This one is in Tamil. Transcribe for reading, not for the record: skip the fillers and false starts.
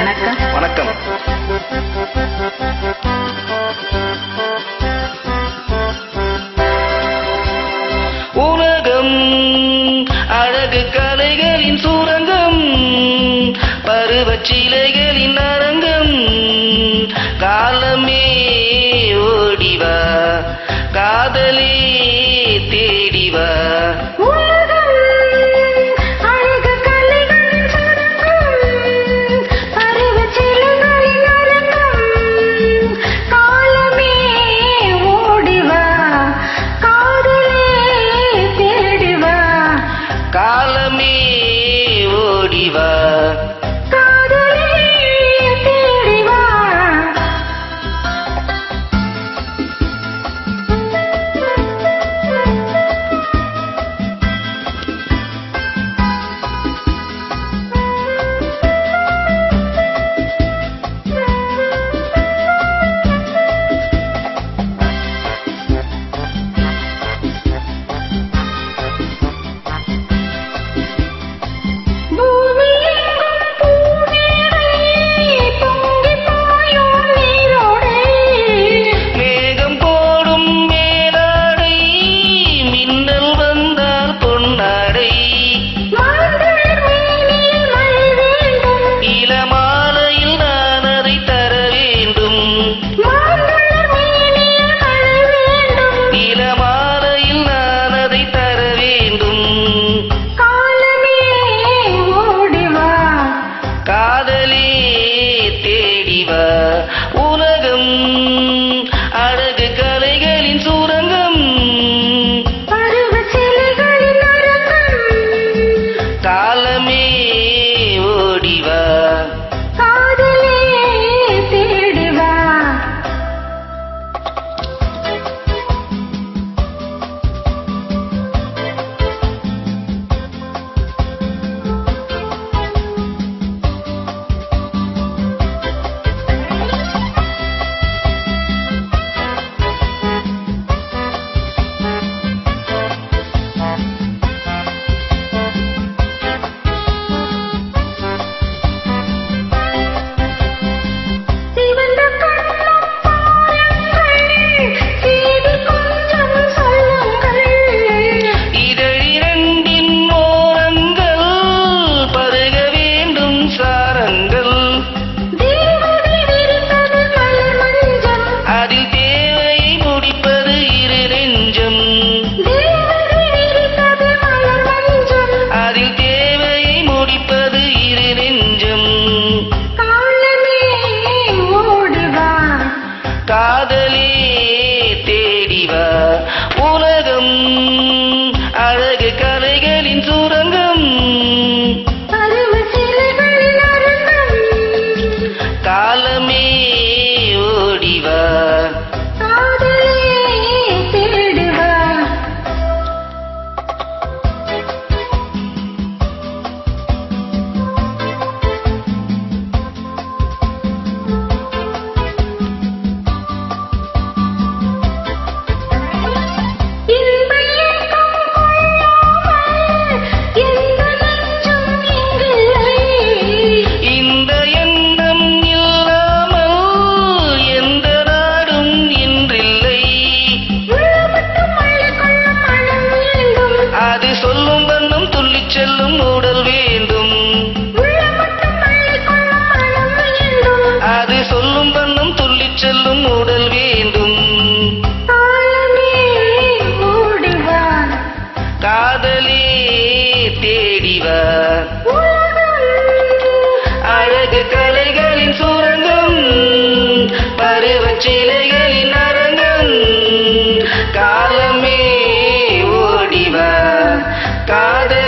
வணக்கம். வணக்கம். உலகம் அழகு கலைகளின் சூரங்கம், பருவச்சிலைகளின் அரங்கம். காலமே ஓடிவா, காதலே தேடிவா. காலமே ஓடிவா, காதலே தேடிவா. உலகம் அழகு கலைகளின் சூரங்கம், பருவச்சிலைகளின் அரங்கம். காலமே ஓடிவா, காதலே தேடிவா. காதலே தேடிவா. உலகம் அழகு கலைகளின் சூரங்கம், பருவச்சிலைகளின் அரங்கம். காலமே ஓடிவா, காதலே தேடிவா. இந்த எண்ணம் இல்லாமல் எந்த நாடும் இன்றில்லை. அது சொல்லும் வண்ணம் துள்ளிச் செல்லும் உடல் வேண்டும். அது சொல்லும் வண்ணம் துள்ளிச் செல்லும் உடல் வேண்டும். காதலே தேடிவா, அழகு கலைகளின் சூரங்கம், பருவச்சிலைகளின் அரங்கம். காலமே ஓடிவா, காதல்